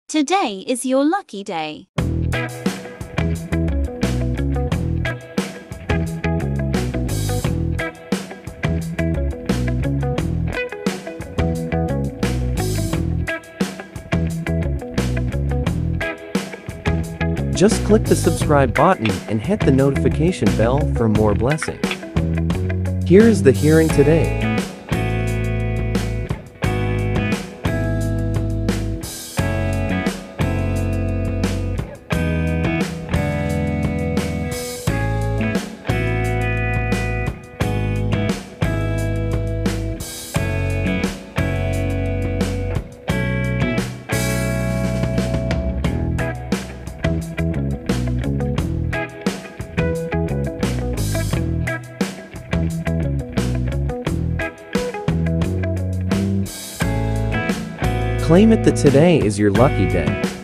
Today is your lucky day. Just click the subscribe button and hit the notification bell for more blessings. Here is the hearing today. Claim it that today is your lucky day.